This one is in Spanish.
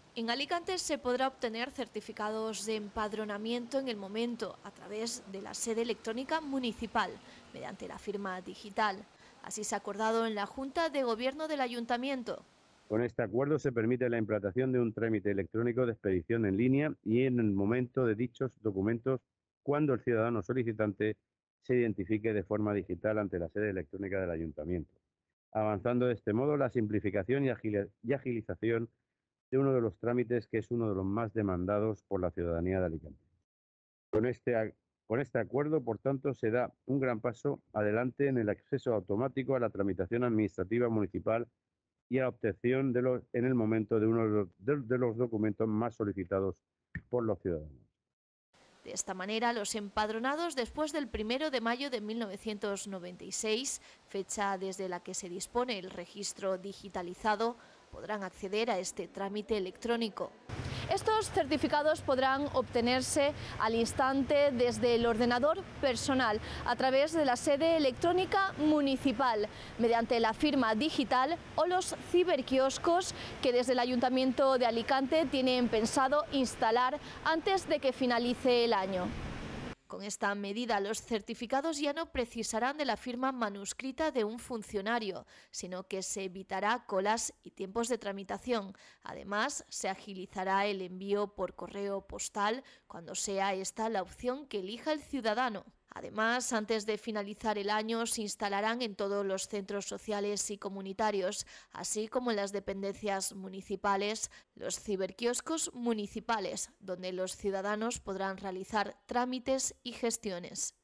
En Alicante se podrá obtener certificados de empadronamiento en el momento a través de la sede electrónica municipal, mediante la firma digital. Así se ha acordado en la Junta de Gobierno del Ayuntamiento. Con este acuerdo se permite la implantación de un trámite electrónico de expedición en línea y en el momento de dichos documentos cuando el ciudadano solicitante se identifique de forma digital ante la sede electrónica del Ayuntamiento, avanzando de este modo la simplificación y agilización de uno de los trámites que es uno de los más demandados por la ciudadanía de Alicante. Con este acuerdo, por tanto, se da un gran paso adelante en el acceso automático a la tramitación administrativa municipal y a la obtención en el momento de uno de los documentos más solicitados por los ciudadanos. De esta manera, los empadronados después del 1 de mayo de 1996, fecha desde la que se dispone el registro digitalizado, podrán acceder a este trámite electrónico. Estos certificados podrán obtenerse al instante desde el ordenador personal a través de la sede electrónica municipal, mediante la firma digital o los ciberquioscos que desde el Ayuntamiento de Alicante tienen pensado instalar antes de que finalice el año. Con esta medida, los certificados ya no precisarán de la firma manuscrita de un funcionario, sino que se evitará colas y tiempos de tramitación. Además, se agilizará el envío por correo postal cuando sea esta la opción que elija el ciudadano. Además, antes de finalizar el año, se instalarán en todos los centros sociales y comunitarios, así como en las dependencias municipales, los ciberquioscos municipales, donde los ciudadanos podrán realizar trámites y gestiones.